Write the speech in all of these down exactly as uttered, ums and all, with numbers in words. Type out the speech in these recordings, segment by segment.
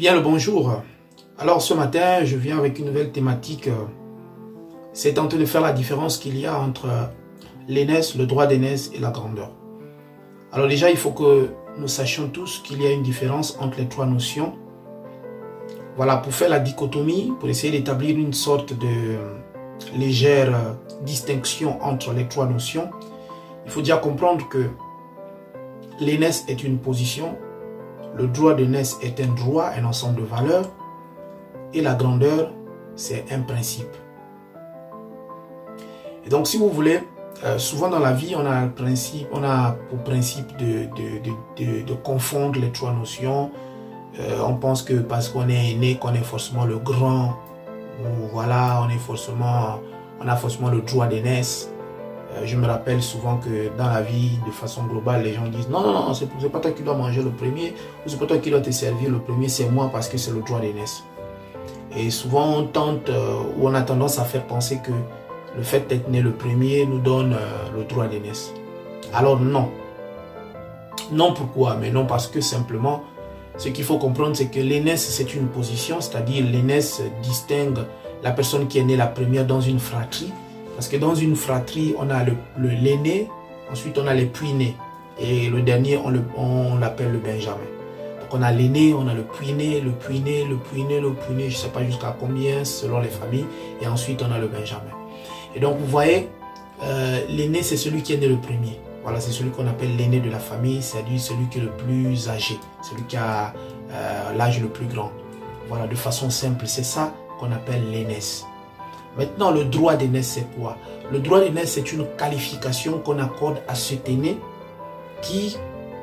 Bien le bonjour. Alors ce matin, je viens avec une nouvelle thématique. C'est tenter de faire la différence qu'il y a entre l'aînesse, le droit d'aînesse et la grandeur. Alors déjà, il faut que nous sachions tous qu'il y a une différence entre les trois notions. Voilà, pour faire la dichotomie, pour essayer d'établir une sorte de légère distinction entre les trois notions, il faut déjà comprendre que l'aînesse est une position, le droit d'aînesse est un droit, un ensemble de valeurs, et la grandeur, c'est un principe. Et donc, si vous voulez, euh, souvent dans la vie, on a, le principe, on a pour principe de, de, de, de, de confondre les trois notions. Euh, on pense que parce qu'on est aîné, qu'on est forcément le grand, ou voilà, on est forcément, on a forcément le droit d'aînesse. Euh, je me rappelle souvent que dans la vie, de façon globale, les gens disent non, non, non, c'est pas toi qui dois manger le premier, ou c'est pas toi qui dois te servir le premier, c'est moi parce que c'est le droit d'aînesse. Et souvent, on tente, euh, ou on a tendance à faire penser que le fait d'être né le premier nous donne euh, le droit d'aînesse. Alors non. Non pourquoi? Mais non parce que simplement, ce qu'il faut comprendre, c'est que l'aînesse, c'est une position, c'est-à-dire l'aînesse distingue la personne qui est née la première dans une fratrie. Parce que dans une fratrie, on a le, le l'aîné, ensuite on a les puis-nés. Et le dernier, on l'appelle le, le Benjamin. On a l'aîné, on a le puis-né, le puis-né, le puis-né, le puis-né, je ne sais pas jusqu'à combien selon les familles. Et ensuite, on a le Benjamin. Et donc, vous voyez, euh, l'aîné, c'est celui qui est né le premier. Voilà, c'est celui qu'on appelle l'aîné de la famille, c'est-à-dire celui qui est le plus âgé, celui qui a euh, l'âge le plus grand. Voilà, de façon simple, c'est ça qu'on appelle l'aînesse. Maintenant, le droit d'aînesse, c'est quoi? Le droit d'aînesse, c'est une qualification qu'on accorde à cet aîné qui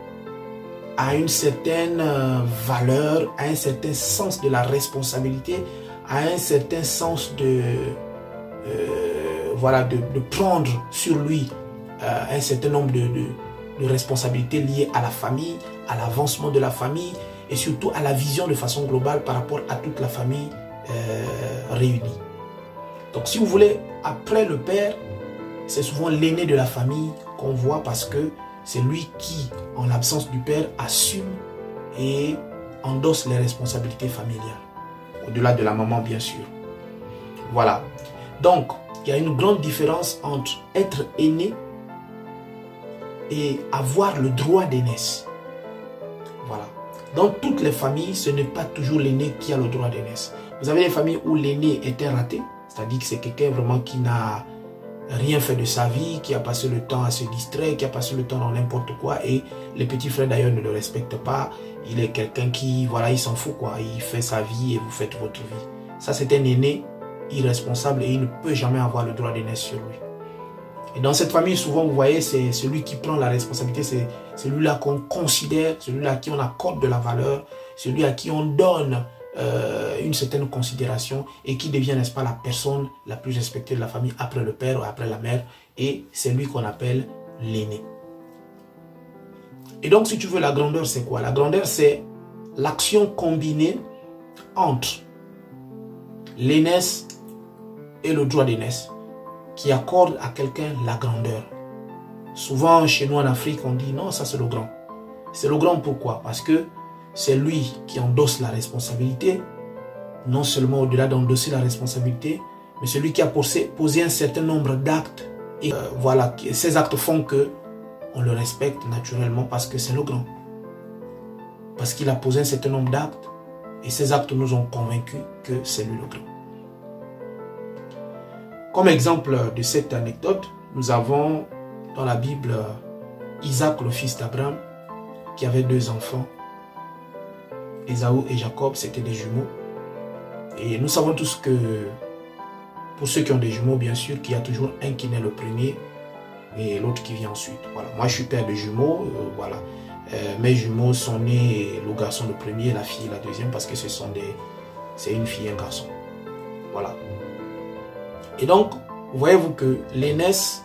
a une certaine valeur, a un certain sens de la responsabilité, a un certain sens de, euh, voilà, de, de prendre sur lui euh, un certain nombre de, de, de responsabilités liées à la famille, à l'avancement de la famille et surtout à la vision de façon globale par rapport à toute la famille euh, réunie. Donc si vous voulez, après le père, c'est souvent l'aîné de la famille qu'on voit parce que c'est lui qui, en l'absence du père, assume et endosse les responsabilités familiales. Au-delà de la maman, bien sûr. Voilà. Donc, il y a une grande différence entre être aîné et avoir le droit d'aînesse. Voilà. Dans toutes les familles, ce n'est pas toujours l'aîné qui a le droit d'aînesse. Vous avez des familles où l'aîné est un raté, c'est-à-dire que c'est quelqu'un vraiment qui n'a rien fait de sa vie, qui a passé le temps à se distraire, qui a passé le temps dans n'importe quoi et les petits frères d'ailleurs ne le respectent pas. Il est quelqu'un qui, voilà, il s'en fout quoi, il fait sa vie et vous faites votre vie. Ça c'est un aîné irresponsable et il ne peut jamais avoir le droit d'aînesse sur lui. Et dans cette famille, souvent vous voyez, c'est celui qui prend la responsabilité, c'est celui-là qu'on considère, celui-là à qui on accorde de la valeur, celui à qui on donne Euh, une certaine considération et qui devient, n'est-ce pas, la personne la plus respectée de la famille après le père ou après la mère, et c'est lui qu'on appelle l'aîné. Et donc si tu veux, la grandeur c'est quoi? La grandeur c'est l'action combinée entre l'aînesse et le droit d'aînesse qui accorde à quelqu'un la grandeur. Souvent chez nous en Afrique on dit non, ça c'est le grand. C'est le grand pourquoi? Parce que c'est lui qui endosse la responsabilité, non seulement au-delà d'endosser la responsabilité, mais celui qui a posé, posé un certain nombre d'actes. Et euh, voilà, ces actes font que on le respecte naturellement parce que c'est le grand. Parce qu'il a posé un certain nombre d'actes et ces actes nous ont convaincus que c'est lui le grand. Comme exemple de cette anecdote, nous avons dans la Bible Isaac, le fils d'Abraham, qui avait deux enfants. Ésaü et Jacob, c'était des jumeaux. Et nous savons tous que, pour ceux qui ont des jumeaux, bien sûr, qu'il y a toujours un qui naît le premier et l'autre qui vient ensuite. Voilà. Moi, je suis père de jumeaux. Euh, voilà. Euh, mes jumeaux sont nés, le garçon le premier, la fille la deuxième, parce que ce sont des, c'est une fille et un garçon. Voilà. Et donc, voyez-vous que l'aînesse,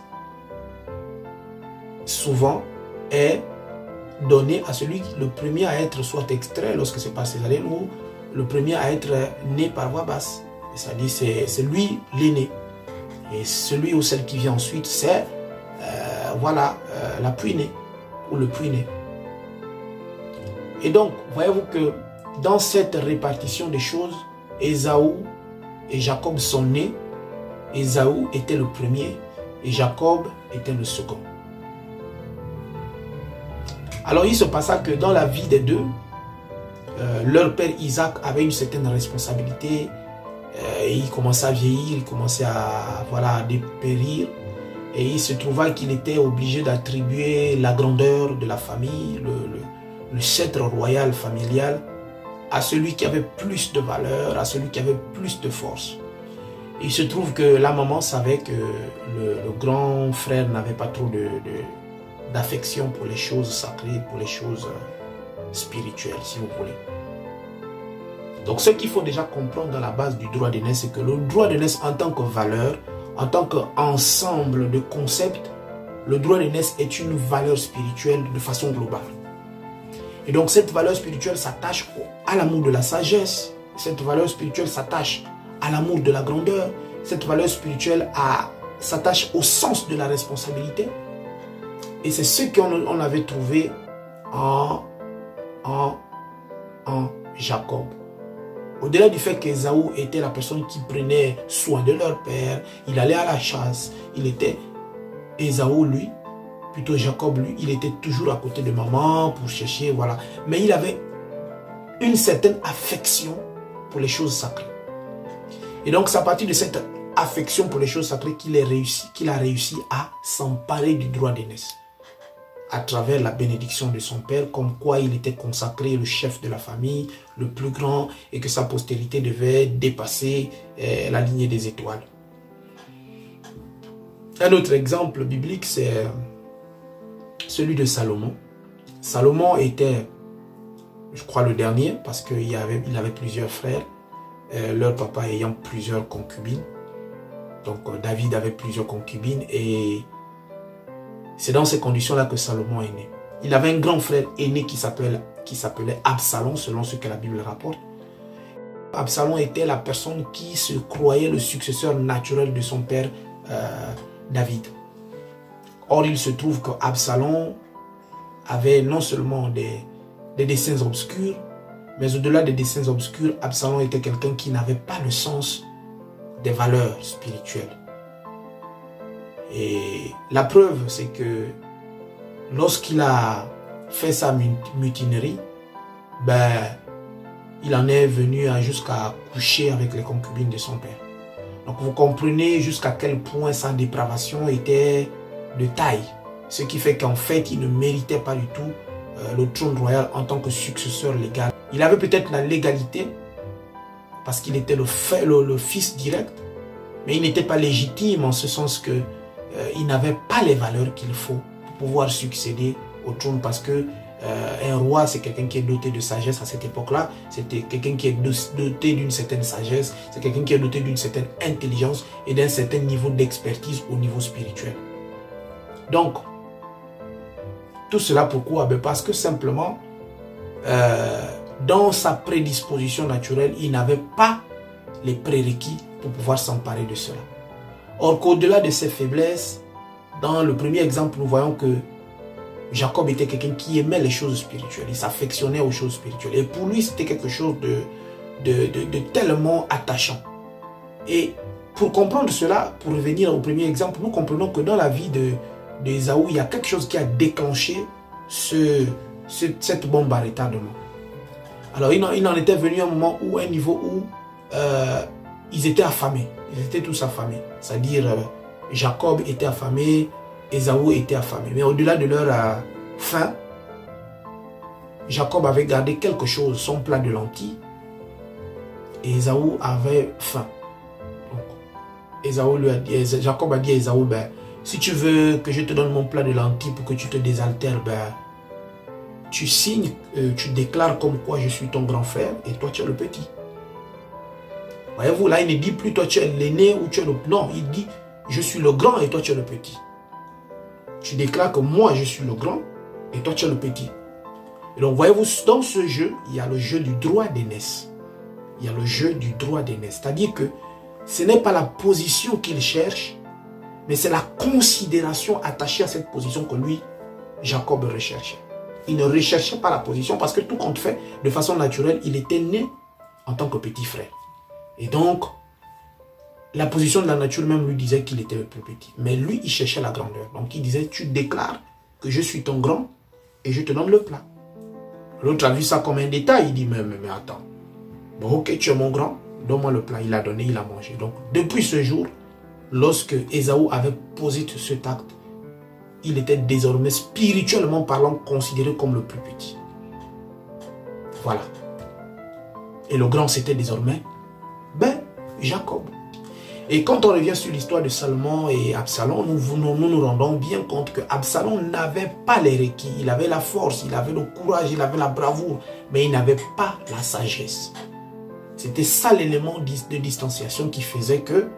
souvent, est donné à celui, le premier à être soit extrait lorsque c'est par césarienne ou le premier à être né par voie basse. C'est-à-dire c'est lui l'aîné. Et celui ou celle qui vient ensuite, c'est euh, voilà, euh, la puis-née ou le puis-né. Et donc, voyez-vous que dans cette répartition des choses, Ésaü et Jacob sont nés. Ésaü était le premier et Jacob était le second. Alors il se passa que dans la vie des deux, euh, leur père Isaac avait une certaine responsabilité. Euh, il commençait à vieillir, il commençait à, voilà, à dépérir. Et il se trouva qu'il était obligé d'attribuer la grandeur de la famille, le, le, le sceptre royal familial, à celui qui avait plus de valeur, à celui qui avait plus de force. Il se trouve que la maman savait que le, le grand frère n'avait pas trop de, de, d'affection pour les choses sacrées, pour les choses spirituelles, si vous voulez. Donc ce qu'il faut déjà comprendre dans la base du droit d'aînesse, c'est que le droit d'aînesse en tant que valeur, en tant qu'ensemble de concepts, le droit d'aînesse est une valeur spirituelle de façon globale. Et donc cette valeur spirituelle s'attache à l'amour de la sagesse, cette valeur spirituelle s'attache à l'amour de la grandeur, cette valeur spirituelle s'attache au sens de la responsabilité. Et c'est ce qu'on on avait trouvé en, en, en Jacob. Au-delà du fait qu'Ésaü était la personne qui prenait soin de leur père, il allait à la chasse, il était Ésaü, lui, plutôt Jacob, lui, il était toujours à côté de maman pour chercher, voilà. Mais il avait une certaine affection pour les choses sacrées. Et donc, c'est à partir de cette affection pour les choses sacrées qu'il réussi, qu'il a réussi à s'emparer du droit d'aînesse à travers la bénédiction de son père, comme quoi il était consacré le chef de la famille, le plus grand, et que sa postérité devait dépasser euh, la lignée des étoiles. Un autre exemple biblique, c'est celui de Salomon. Salomon était, je crois, le dernier, parce qu'il avait, il avait plusieurs frères, euh, leur papa ayant plusieurs concubines. Donc euh, David avait plusieurs concubines, et c'est dans ces conditions-là que Salomon est né. Il avait un grand frère aîné qui s'appelait Absalom, selon ce que la Bible rapporte. Absalom était la personne qui se croyait le successeur naturel de son père euh, David. Or, il se trouve qu'Absalom avait non seulement des, des desseins obscurs, mais au-delà des desseins obscurs, Absalom était quelqu'un qui n'avait pas le sens des valeurs spirituelles. Et la preuve, c'est que lorsqu'il a fait sa mutinerie, ben, il en est venu jusqu'à coucher avec les concubines de son père. Donc vous comprenez jusqu'à quel point sa dépravation était de taille. Ce qui fait qu'en fait, il ne méritait pas du tout euh, le trône royal en tant que successeur légal. Il avait peut-être la légalité, parce qu'il était le, le, le fils direct, mais il n'était pas légitime en ce sens que Euh, il n'avait pas les valeurs qu'il faut pour pouvoir succéder au trône, parce que euh, un roi, c'est quelqu'un qui est doté de sagesse. À cette époque-là, c'était quelqu'un qui est doté d'une certaine sagesse, c'est quelqu'un qui est doté d'une certaine intelligence et d'un certain niveau d'expertise au niveau spirituel. Donc, tout cela pourquoi? Ben parce que simplement, euh, dans sa prédisposition naturelle, il n'avait pas les prérequis pour pouvoir s'emparer de cela. Or qu'au-delà de ses faiblesses, dans le premier exemple, nous voyons que Jacob était quelqu'un qui aimait les choses spirituelles. Il s'affectionnait aux choses spirituelles. Et pour lui, c'était quelque chose de, de, de, de tellement attachant. Et pour comprendre cela, pour revenir au premier exemple, nous comprenons que dans la vie d'Ésaü, il y a quelque chose qui a déclenché ce, ce, cette bombe à retardement. Alors, il en, il en était venu un moment où, un niveau où euh, ils étaient affamés. Ils étaient tous affamés. C'est-à-dire, euh, Jacob était affamé, Ésaü était affamé. Mais au-delà de leur euh, faim, Jacob avait gardé quelque chose, son plat de lentilles, et Ésaü avait faim. Donc, Ésaü lui a dit, Jacob a dit à Ésaü, ben, si tu veux que je te donne mon plat de lentilles pour que tu te désaltères, ben, tu signes, euh, tu déclares comme quoi je suis ton grand frère et toi tu es le petit. Voyez-vous, là, il ne dit plus toi tu es l'aîné ou tu es le... Non, il dit je suis le grand et toi tu es le petit. Tu déclares que moi je suis le grand et toi tu es le petit. Et donc, voyez-vous, dans ce jeu, il y a le jeu du droit d'aînesse. Il y a le jeu du droit d'aînesse. C'est-à-dire que ce n'est pas la position qu'il cherche, mais c'est la considération attachée à cette position que lui, Jacob, recherchait. Il ne recherchait pas la position parce que tout compte fait, de façon naturelle, il était né en tant que petit frère. Et donc, la position de la nature même lui disait qu'il était le plus petit. Mais lui, il cherchait la grandeur. Donc, il disait, tu déclares que je suis ton grand et je te donne le plat. L'autre a vu ça comme un détail. Il dit, mais, mais, mais attends. Bon, ok, tu es mon grand, donne-moi le plat. Il a donné, il a mangé. Donc, depuis ce jour, lorsque Ésaü avait posé cet acte, il était désormais, spirituellement parlant, considéré comme le plus petit. Voilà. Et le grand, c'était désormais, ben, Jacob. Et quand on revient sur l'histoire de Salomon et Absalom, nous, nous nous nous rendons bien compte que Absalom n'avait pas les requis. Il avait la force, il avait le courage, il avait la bravoure, mais il n'avait pas la sagesse. C'était ça l'élément de distanciation qui faisait que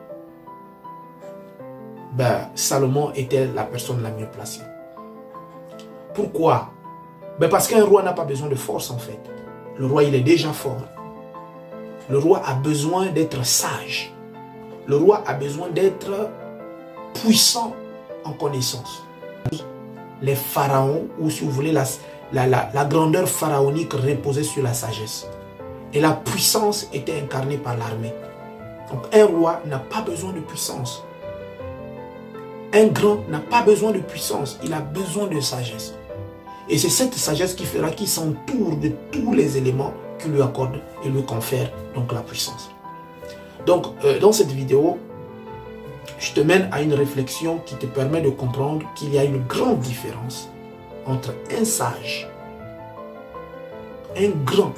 ben, Salomon était la personne la mieux placée. Pourquoi? Ben parce qu'un roi n'a pas besoin de force en fait. Le roi, il est déjà fort. Le roi a besoin d'être sage. Le roi a besoin d'être puissant en connaissance. Les pharaons, ou si vous voulez, la, la, la, la grandeur pharaonique reposait sur la sagesse. Et la puissance était incarnée par l'armée. Donc un roi n'a pas besoin de puissance. Un grand n'a pas besoin de puissance. Il a besoin de sagesse. Et c'est cette sagesse qui fera qu'il s'entoure de tous les éléments qui lui accordent et lui confèrent donc la puissance. Donc, euh, dans cette vidéo, je te mène à une réflexion qui te permet de comprendre qu'il y a une grande différence entre un sage, un grand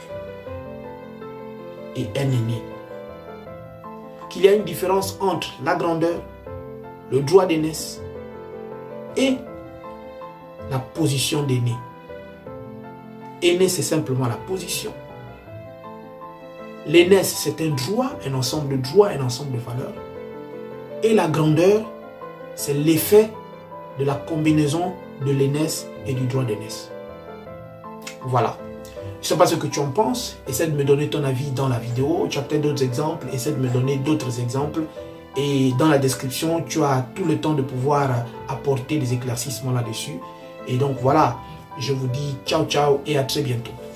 et un aîné. Qu'il y a une différence entre la grandeur, le droit d'aînesse et la position d'aîné. Aîné, c'est simplement la position. L'aînesse, c'est un droit, un ensemble de droits, un ensemble de valeurs. Et la grandeur, c'est l'effet de la combinaison de l'aînesse et du droit d'aînesse. Voilà. Je ne sais pas ce que tu en penses. Essaie de me donner ton avis dans la vidéo. Tu as peut-être d'autres exemples. Essaie de me donner d'autres exemples. Et dans la description, tu as tout le temps de pouvoir apporter des éclaircissements là-dessus. Et donc voilà, je vous dis ciao ciao et à très bientôt.